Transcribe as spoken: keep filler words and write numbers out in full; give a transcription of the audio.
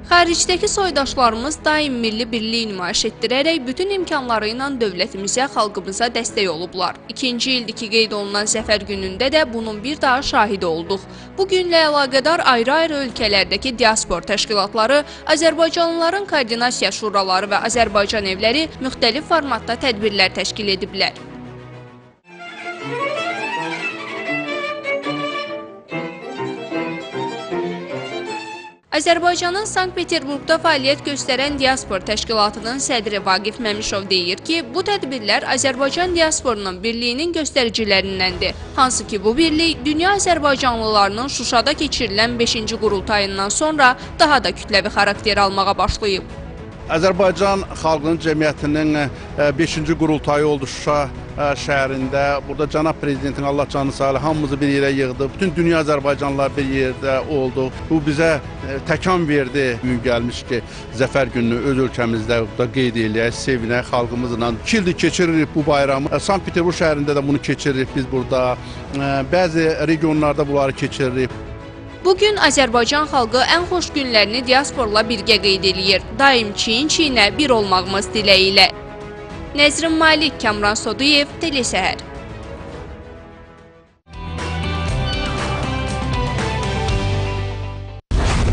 Xaricdəki soydaşlarımız daim milli birliyi nümayiş etdirərək bütün imkanları ilə dövlətimizə, xalqımıza dəstək olublar. İkinci ildir ki, qeyd olunan Zəfər günündə də bunun bir daha şahidi olduq. Bu günlə əlaqədar ayrı-ayrı ölkələrdəki diaspor təşkilatları, Azərbaycanlıların koordinasiya şuraları və Azərbaycan evləri müxtəlif formatda tədbirlər təşkil ediblər. Azərbaycanın Sankt-Peterburqda fəaliyyət göstərən diaspor təşkilatının sədri Vaqif Məmişov deyir ki, bu tədbirlər Azərbaycan diasporunun birliyinin göstəricilərindəndir. Hansı ki, bu birlik dünya Azərbaycanlılarının Şuşada keçirilən beşinci qurultayından sonra daha da kütləvi xarakter almağa başlayıb. Azərbaycan xalqının cəmiyyətinin beşinci qurultayı oldu Şuşa şəhərində. Burada cənab prezidentin Allah canı sağlığı hamımızı bir yerə yığdı. Bütün dünya Azərbaycanlılar bir yerdə oldu. Bu bizə təkan verdi. Gün gəlmiş ki, Zəfər gününü öz ölkəmizdə qeyd eləyək, sevinək xalqımızla. İki ildir keçiririk bu bayramı. Sankt-Peterburq şəhərində də bunu keçiririk biz burada. Bəzi regionlarda bunları keçiririk. Bugün Azərbaycan xalqı ən xoş günlərini diasporla birgə qeyd eləyir. Daim çiyin-çiyinə bir olmağımız diləyilə. Nəzrin Malik, Kamran Soduyev, Telesəhər.